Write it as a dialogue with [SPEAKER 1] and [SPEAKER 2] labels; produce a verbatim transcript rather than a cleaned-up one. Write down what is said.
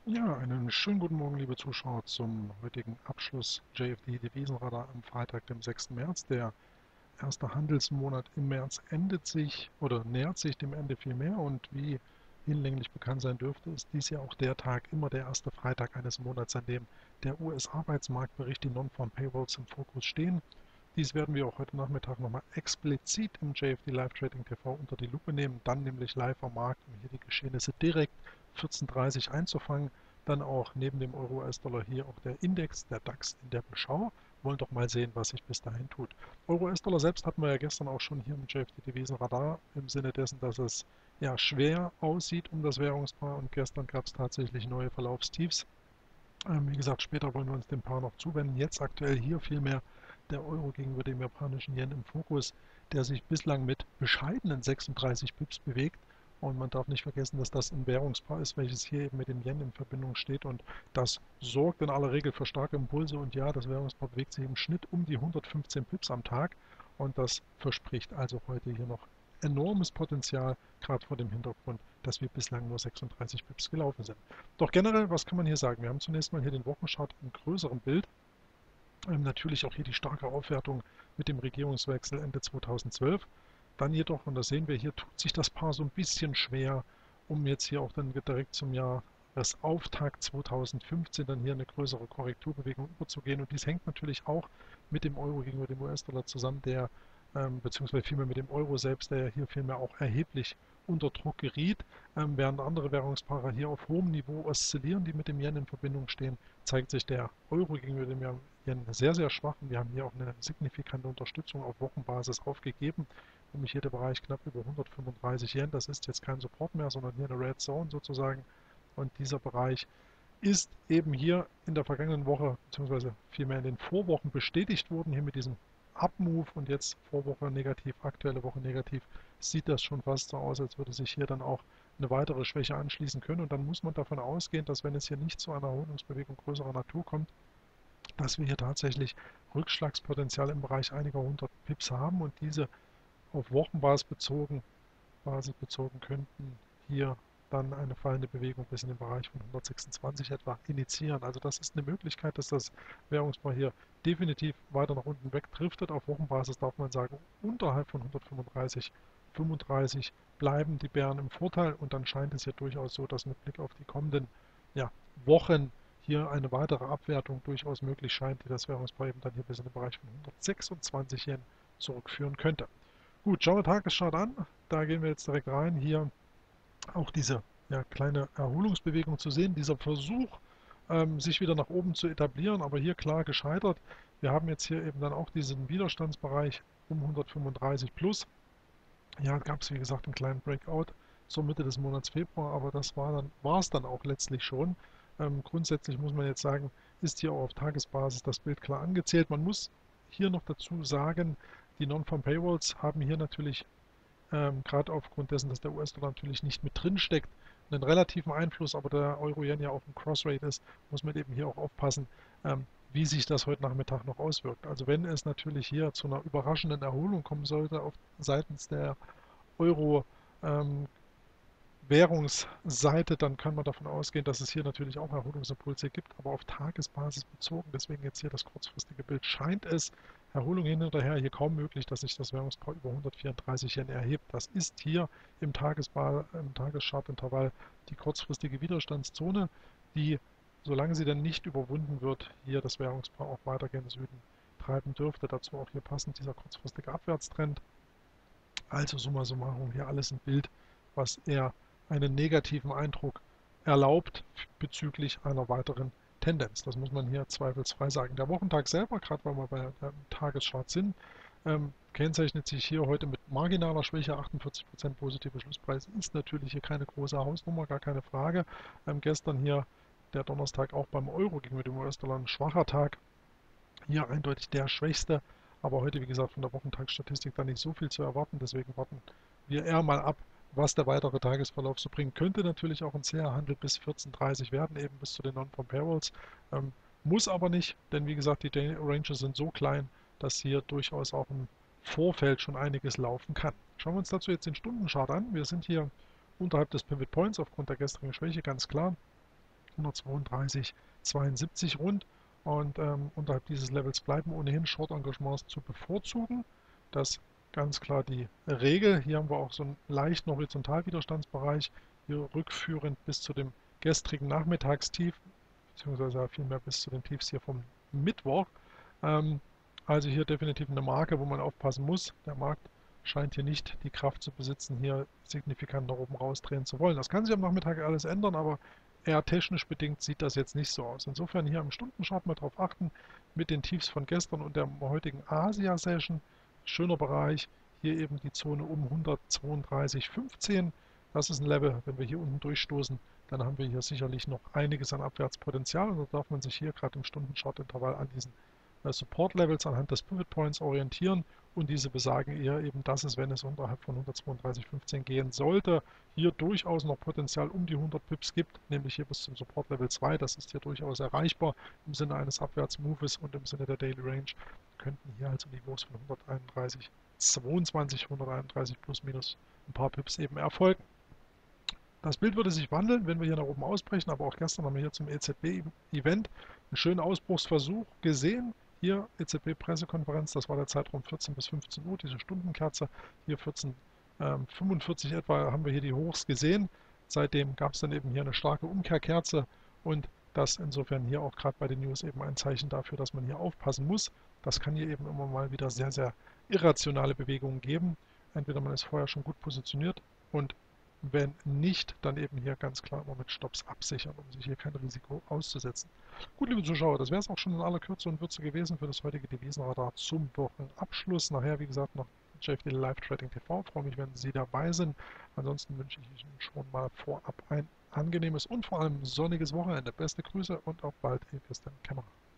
[SPEAKER 1] Ja, einen schönen guten Morgen, liebe Zuschauer, zum heutigen Abschluss J F D Devisenradar am Freitag, dem sechsten März. Der erste Handelsmonat im März endet sich oder nähert sich dem Ende vielmehr und wie hinlänglich bekannt sein dürfte, ist dies ja auch der Tag, immer der erste Freitag eines Monats, an dem der U S-Arbeitsmarktbericht, die Non-Farm Payrolls im Fokus stehen. Dies werden wir auch heute Nachmittag nochmal explizit im J F D Live Trading T V unter die Lupe nehmen, dann nämlich live am Markt, um hier die Geschehnisse direkt vierzehn Uhr dreißig einzufangen. Dann auch neben dem Euro-U S-Dollar hier auch der Index, der DAX in der Beschau. Wollen doch mal sehen, was sich bis dahin tut. Euro-U S-Dollar selbst hatten wir ja gestern auch schon hier im J F D Devisenradar, im Sinne dessen, dass es ja schwer aussieht um das Währungspaar und gestern gab es tatsächlich neue Verlaufstiefs. Ähm, wie gesagt, später wollen wir uns dem Paar noch zuwenden. Jetzt aktuell hier vielmehr der Euro gegenüber dem japanischen Yen im Fokus, der sich bislang mit bescheidenen sechsunddreißig Pips bewegt. Und man darf nicht vergessen, dass das ein Währungspaar ist, welches hier eben mit dem Yen in Verbindung steht. Und das sorgt in aller Regel für starke Impulse. Und ja, das Währungspaar bewegt sich im Schnitt um die hundertfünfzehn Pips am Tag. Und das verspricht also heute hier noch enormes Potenzial, gerade vor dem Hintergrund, dass wir bislang nur sechsunddreißig Pips gelaufen sind. Doch generell, was kann man hier sagen? Wir haben zunächst mal hier den Wochenchart im größeren Bild. Ähm, natürlich auch hier die starke Aufwertung mit dem Regierungswechsel Ende zweitausendzwölf. Dann jedoch, und das sehen wir hier, tut sich das Paar so ein bisschen schwer, um jetzt hier auch dann direkt zum Jahresauftakt zweitausendfünfzehn dann hier eine größere Korrekturbewegung überzugehen. Und dies hängt natürlich auch mit dem Euro gegenüber dem U S-Dollar zusammen, der ähm, beziehungsweise vielmehr mit dem Euro selbst, der ja hier vielmehr auch erheblich unter Druck geriet, ähm, während andere Währungspaare hier auf hohem Niveau oszillieren, die mit dem Yen in Verbindung stehen, zeigt sich der Euro gegenüber dem Yen sehr, sehr schwach. Und wir haben hier auch eine signifikante Unterstützung auf Wochenbasis aufgegeben, nämlich hier der Bereich knapp über hundertfünfunddreißig Yen. Das ist jetzt kein Support mehr, sondern hier eine Red Zone sozusagen. Und dieser Bereich ist eben hier in der vergangenen Woche, beziehungsweise vielmehr in den Vorwochen bestätigt worden, hier mit diesem Up-Move und jetzt Vorwoche negativ, aktuelle Woche negativ, sieht das schon fast so aus, als würde sich hier dann auch eine weitere Schwäche anschließen können. Und dann muss man davon ausgehen, dass wenn es hier nicht zu einer Erholungsbewegung größerer Natur kommt, dass wir hier tatsächlich Rückschlagspotenzial im Bereich einiger hundert Pips haben und diese auf Wochenbasis bezogen, Basis bezogen könnten hier dann eine fallende Bewegung bis in den Bereich von hundertsechsundzwanzig etwa initiieren. Also das ist eine Möglichkeit, dass das Währungspaar hier definitiv weiter nach unten wegdriftet. Auf Wochenbasis darf man sagen, unterhalb von hundertfünfunddreißig, fünfunddreißig bleiben die Bären im Vorteil und dann scheint es ja durchaus so, dass mit Blick auf die kommenden ja, Wochen hier eine weitere Abwertung durchaus möglich scheint, die das Währungspaar eben dann hier bis in den Bereich von hundertsechsundzwanzig Yen zurückführen könnte. Gut, schauen wir Tageschart an. Da gehen wir jetzt direkt rein. Hier auch diese ja, kleine Erholungsbewegung zu sehen, dieser Versuch, ähm, sich wieder nach oben zu etablieren, aber hier klar gescheitert. Wir haben jetzt hier eben dann auch diesen Widerstandsbereich um hundertfünfunddreißig plus. Ja, gab es wie gesagt einen kleinen Breakout zur Mitte des Monats Februar, aber das war dann, war es dann auch letztlich schon. Ähm, grundsätzlich muss man jetzt sagen, ist hier auch auf Tagesbasis das Bild klar angezählt. Man muss hier noch dazu sagen, die Non-Farm Payrolls haben hier natürlich ähm, gerade aufgrund dessen, dass der U S-Dollar natürlich nicht mit drin steckt, einen relativen Einfluss, aber der Euro-Yen ja auch ein Cross-Rate ist, muss man eben hier auch aufpassen, ähm, wie sich das heute Nachmittag noch auswirkt. Also wenn es natürlich hier zu einer überraschenden Erholung kommen sollte auf seitens der Euro ähm, Währungsseite, dann kann man davon ausgehen, dass es hier natürlich auch Erholungsimpulse gibt, aber auf Tagesbasis bezogen. Deswegen jetzt hier das kurzfristige Bild. Scheint es Erholung hin und her hier kaum möglich, dass sich das Währungspaar über hundertvierunddreißig Yen erhebt. Das ist hier im, Tagesbar, im Tageschartintervall die kurzfristige Widerstandszone, die, solange sie dann nicht überwunden wird, hier das Währungspaar auch weiter gen Süden treiben dürfte. Dazu auch hier passend dieser kurzfristige Abwärtstrend. Also summa summarum hier alles im Bild, was eher einen negativen Eindruck erlaubt bezüglich einer weiteren Tendenz. Das muss man hier zweifelsfrei sagen. Der Wochentag selber, gerade weil wir bei der Tageschart sind, ähm, kennzeichnet sich hier heute mit marginaler Schwäche. achtundvierzig Prozent positive Schlusspreis ist natürlich hier keine große Hausnummer, gar keine Frage. Ähm, gestern hier der Donnerstag auch beim Euro gegenüber dem U S-Dollar ein schwacher Tag. Hier eindeutig der schwächste, aber heute, wie gesagt, von der Wochentagsstatistik da nicht so viel zu erwarten. Deswegen warten wir eher mal ab, was der weitere Tagesverlauf so bringt. Könnte natürlich auch ein zäher Handel bis vierzehn Uhr dreißig werden, eben bis zu den Non-Farm Payrolls. Ähm, muss aber nicht, denn wie gesagt, die Day Ranges sind so klein, dass hier durchaus auch im Vorfeld schon einiges laufen kann. Schauen wir uns dazu jetzt den Stundenchart an. Wir sind hier unterhalb des Pivot Points aufgrund der gestrigen Schwäche, ganz klar. hundertzweiunddreißig Komma zweiundsiebzig rund. Und ähm, unterhalb dieses Levels bleiben ohnehin Short-Engagements zu bevorzugen. Das ist ganz klar die Regel. Hier haben wir auch so einen leichten Horizontalwiderstandsbereich, hier rückführend bis zu dem gestrigen Nachmittagstief, beziehungsweise vielmehr bis zu den Tiefs hier vom Mittwoch. Ähm, also hier definitiv eine Marke, wo man aufpassen muss. Der Markt scheint hier nicht die Kraft zu besitzen, hier signifikant nach oben rausdrehen zu wollen. Das kann sich am Nachmittag alles ändern, aber eher technisch bedingt sieht das jetzt nicht so aus. Insofern hier am Stundenchart mal drauf achten, mit den Tiefs von gestern und der heutigen Asia-Session. Schöner Bereich, hier eben die Zone um hundertzweiunddreißig Komma fünfzehn. Das ist ein Level, wenn wir hier unten durchstoßen, dann haben wir hier sicherlich noch einiges an Abwärtspotenzial und da darf man sich hier gerade im Stundenchart-Intervall an diesen äh, Support-Levels anhand des Pivot Points orientieren und diese besagen eher eben, dass es, wenn es unterhalb von hundertzweiunddreißig Komma fünfzehn gehen sollte, hier durchaus noch Potenzial um die hundert Pips gibt, nämlich hier bis zum Support Level zwei. Das ist hier durchaus erreichbar im Sinne eines Abwärtsmoves und im Sinne der Daily Range könnten hier also Niveaus von hunderteinunddreißig Komma zweiundzwanzig, hunderteinunddreißig plus minus ein paar Pips eben erfolgen. Das Bild würde sich wandeln, wenn wir hier nach oben ausbrechen, aber auch gestern haben wir hier zum E Z B-Event einen schönen Ausbruchsversuch gesehen. Hier E Z B-Pressekonferenz, das war der Zeitraum vierzehn bis fünfzehn Uhr, diese Stundenkerze. Hier vierzehn Uhr fünfundvierzig etwa haben wir hier die Hochs gesehen. Seitdem gab es dann eben hier eine starke Umkehrkerze und das insofern hier auch gerade bei den News eben ein Zeichen dafür, dass man hier aufpassen muss. Das kann hier eben immer mal wieder sehr, sehr irrationale Bewegungen geben. Entweder man ist vorher schon gut positioniert und wenn nicht, dann eben hier ganz klar immer mit Stops absichern, um sich hier kein Risiko auszusetzen. Gut, liebe Zuschauer, das wäre es auch schon in aller Kürze und Würze gewesen für das heutige Devisenradar zum Wochenabschluss. Nachher, wie gesagt, noch J F D Live Trading T V. Ich freue mich, wenn Sie dabei sind. Ansonsten wünsche ich Ihnen schon mal vorab ein angenehmes und vor allem sonniges Wochenende. Beste Grüße und auf bald, Ihr Christian Kämmerer.